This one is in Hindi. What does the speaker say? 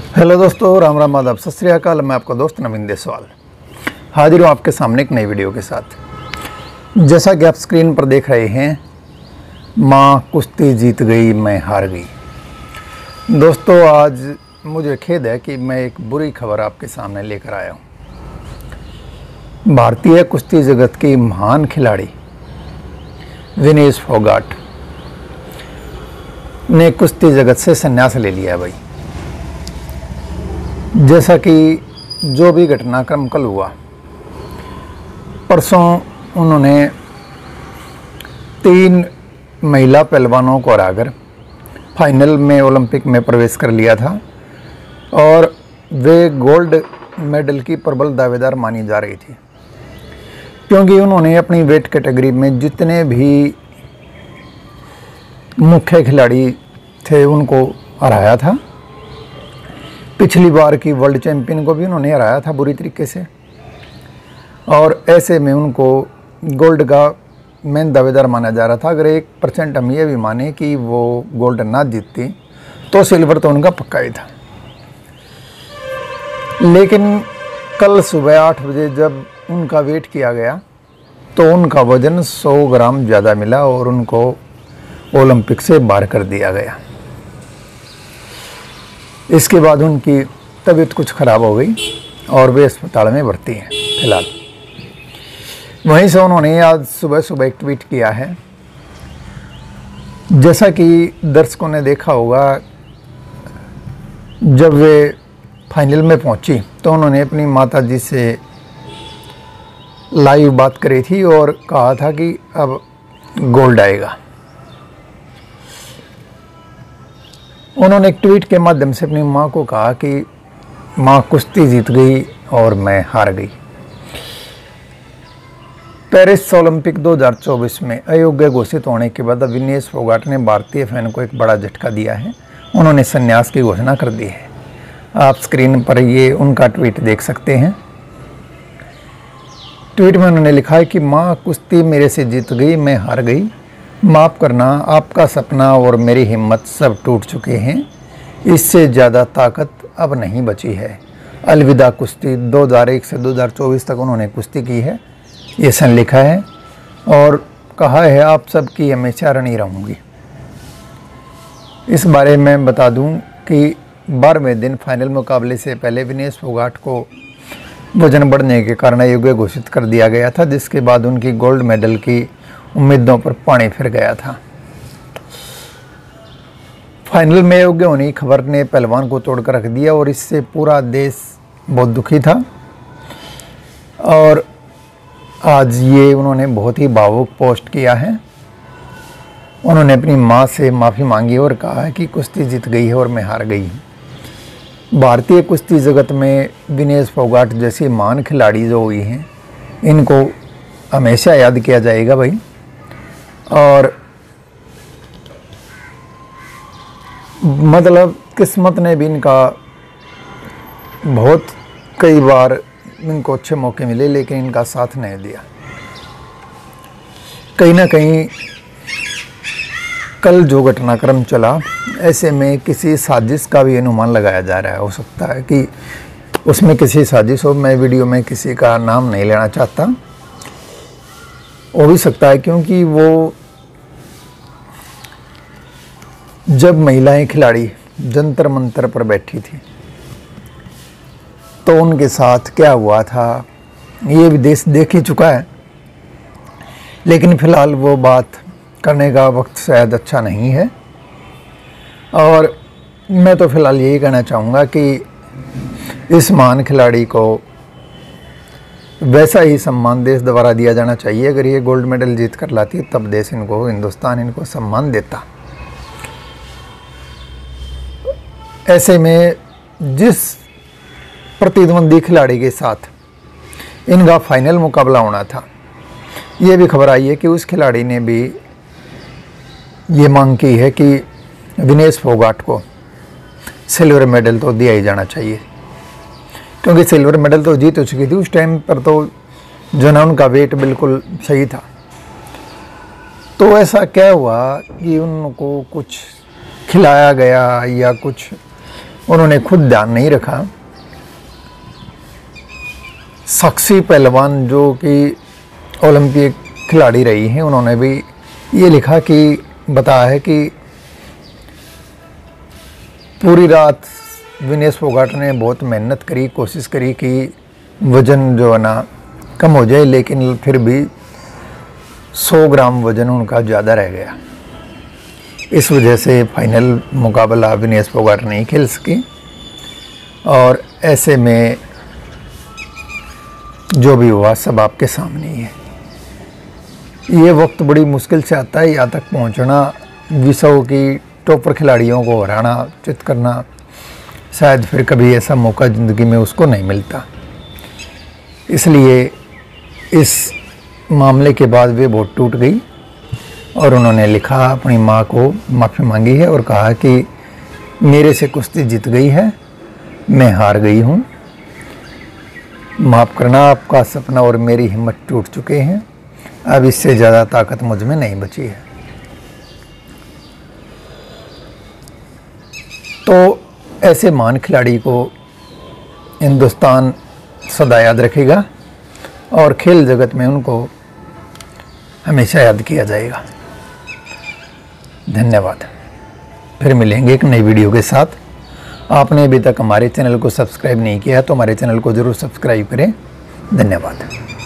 हेलो दोस्तों, राम राम आदाब, सत श्री अकाल। मैं आपका दोस्त नवीन देसवाल हाजिर हूँ आपके सामने एक नई वीडियो के साथ। जैसा कि आप स्क्रीन पर देख रहे हैं, माँ कुश्ती जीत गई मैं हार गई। दोस्तों, आज मुझे खेद है कि मैं एक बुरी खबर आपके सामने लेकर आया हूँ। भारतीय कुश्ती जगत की महान खिलाड़ी विनेश फोगाट ने कुश्ती जगत से संन्यास ले लिया है भाई। जैसा कि जो भी घटनाक्रम कल हुआ, परसों उन्होंने 3 महिला पहलवानों को हराकर फाइनल में ओलंपिक में प्रवेश कर लिया था और वे गोल्ड मेडल की प्रबल दावेदार मानी जा रही थी, क्योंकि उन्होंने अपनी वेट कैटेगरी में जितने भी मुख्य खिलाड़ी थे उनको हराया था। पिछली बार की वर्ल्ड चैंपियन को भी उन्होंने हराया था बुरी तरीके से, और ऐसे में उनको गोल्ड का मेन दावेदार माना जा रहा था। अगर 1% हम ये भी माने कि वो गोल्ड ना जीतती तो सिल्वर तो उनका पक्का ही था। लेकिन कल सुबह 8 बजे जब उनका वेट किया गया तो उनका वज़न 100 ग्राम ज़्यादा मिला और उनको ओलंपिक से बाहर कर दिया गया। इसके बाद उनकी तबीयत कुछ ख़राब हो गई और वे अस्पताल में भर्ती हैं फिलहाल। वहीं से उन्होंने आज सुबह एक ट्वीट किया है। जैसा कि दर्शकों ने देखा होगा, जब वे फाइनल में पहुंची तो उन्होंने अपनी माताजी से लाइव बात करी थी और कहा था कि अब गोल्ड आएगा। उन्होंने एक ट्वीट के माध्यम से अपनी मां को कहा कि मां कुश्ती जीत गई और मैं हार गई। पेरिस ओलंपिक 2024 में अयोग्य घोषित होने के बाद विनेश फोगाट ने भारतीय फैन को एक बड़ा झटका दिया है। उन्होंने संन्यास की घोषणा कर दी है। आप स्क्रीन पर ये उनका ट्वीट देख सकते हैं। ट्वीट में उन्होंने लिखा है कि मां कुश्ती मेरे से जीत गई, मैं हार गई। माफ़ करना, आपका सपना और मेरी हिम्मत सब टूट चुके हैं। इससे ज़्यादा ताकत अब नहीं बची है। अलविदा कुश्ती। 2001 से 2024 तक उन्होंने कुश्ती की है, ये सन लिखा है और कहा है आप सबकी हमेशा ऋणी रहूँगी। इस बारे में बता दूं कि 12वें दिन फाइनल मुकाबले से पहले विनेश फोगाट को वजन बढ़ने के कारण अयोग्य घोषित कर दिया गया था, जिसके बाद उनकी गोल्ड मेडल की उम्मीदों पर पानी फिर गया था। फाइनल में योग्य होने की खबर ने पहलवान को तोड़कर रख दिया और इससे पूरा देश बहुत दुखी था। और आज ये उन्होंने बहुत ही भावुक पोस्ट किया है। उन्होंने अपनी मां से माफ़ी मांगी और कहा है कि कुश्ती जीत गई है और मैं हार गई। भारतीय कुश्ती जगत में विनेश फोगाट जैसी महान खिलाड़ी जो हुई हैं, इनको हमेशा याद किया जाएगा भाई। और मतलब किस्मत ने भी इनका बहुत कई बार इनको अच्छे मौके मिले, लेकिन इनका साथ नहीं दिया। कहीं ना कहीं कल जो घटनाक्रम चला, ऐसे में किसी साजिश का भी अनुमान लगाया जा रहा है। हो सकता है कि उसमें किसी साजिश हो। मैं वीडियो में किसी का नाम नहीं लेना चाहता, हो भी सकता है क्योंकि वो जब महिलाएं खिलाड़ी जंतर मंतर पर बैठी थी तो उनके साथ क्या हुआ था ये भी देश देख ही चुका है। लेकिन फिलहाल वो बात करने का वक्त शायद अच्छा नहीं है। और मैं तो फिलहाल यही कहना चाहूँगा कि इस महान खिलाड़ी को वैसा ही सम्मान देश द्वारा दिया जाना चाहिए। अगर ये गोल्ड मेडल जीत कर लाती तब देश इनको, हिंदुस्तान इनको सम्मान देता। ऐसे में जिस प्रतिद्वंदी खिलाड़ी के साथ इनका फाइनल मुकाबला होना था, ये भी खबर आई है कि उस खिलाड़ी ने भी ये मांग की है कि विनेश फोगाट को सिल्वर मेडल तो दिया ही जाना चाहिए, क्योंकि सिल्वर मेडल तो जीत हो चुकी थी। उस टाइम पर तो जो ना उनका वेट बिल्कुल सही था। तो ऐसा क्या हुआ कि उनको कुछ खिलाया गया या कुछ उन्होंने खुद ध्यान नहीं रखा। साक्षी पहलवान जो कि ओलंपिक खिलाड़ी रही हैं, उन्होंने भी ये लिखा कि बताया है कि पूरी रात विनेश फोगाट ने बहुत मेहनत करी, कोशिश करी कि वज़न जो है ना कम हो जाए, लेकिन फिर भी 100 ग्राम वज़न उनका ज़्यादा रह गया। इस वजह से फाइनल मुकाबला विनेश फोगाट नहीं खेल सके। और ऐसे में जो भी हुआ सब आपके सामने ही है। ये वक्त बड़ी मुश्किल से आता है, यहाँ तक पहुँचना, विश्व की टॉपर खिलाड़ियों को हराना, चित करना, शायद फिर कभी ऐसा मौका ज़िंदगी में उसको नहीं मिलता। इसलिए इस मामले के बाद वे बहुत टूट गई और उन्होंने लिखा, अपनी माँ को माफ़ी मांगी है और कहा कि मेरे से कुश्ती जीत गई है, मैं हार गई हूँ, माफ़ करना, आपका सपना और मेरी हिम्मत टूट चुके हैं, अब इससे ज़्यादा ताकत मुझ में नहीं बची है। तो ऐसे महान खिलाड़ी को हिंदुस्तान सदा याद रखेगा और खेल जगत में उनको हमेशा याद किया जाएगा। धन्यवाद। फिर मिलेंगे एक नई वीडियो के साथ। आपने अभी तक हमारे चैनल को सब्सक्राइब नहीं किया तो हमारे चैनल को ज़रूर सब्सक्राइब करें। धन्यवाद।